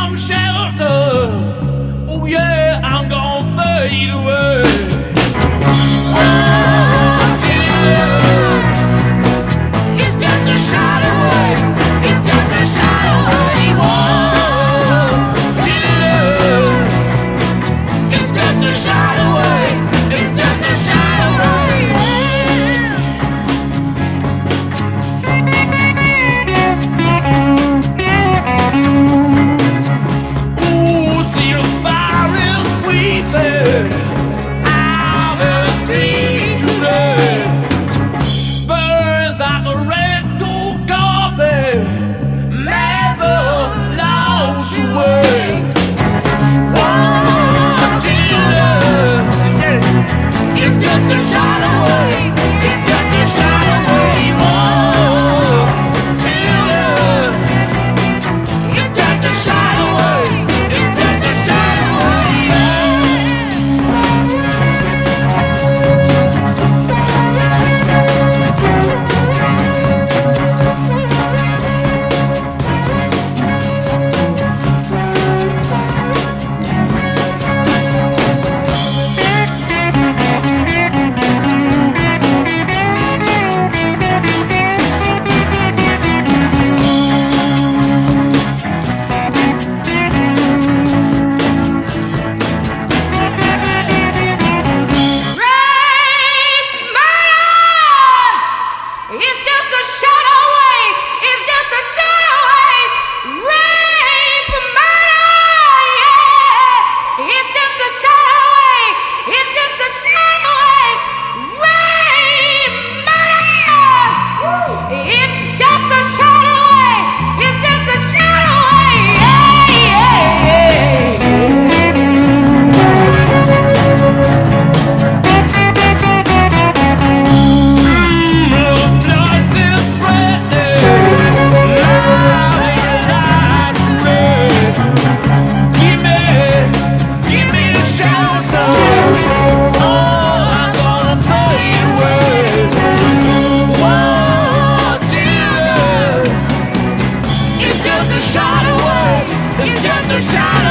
some shelter. Oh yeah, I'm gonna fade away. Oh, dear, it's just a shadow away. It's just a shadow away. Oh, dear, it's just a shadow away. It's just a shadow away. Ooh, see the fire is sweeping out the street today. Burns like a red gold carpet, never lost your way. Oh, dear, it's just a shadow away. It's just a shadow away. Oh, dear, it's just a shadow away. It's just a shadow away. It's just a shadow away. It's just a shadow away. Rape, murder, yeah. It's just a shadow away. It's just a shadow away. Rape, murder. It's just a shadow away. It's just a shadow away. Yeah, yeah, Gimme shelter. Oh, I'm gonna fade away. Whoa, dear, it's just a shadow away. It's just a shadow.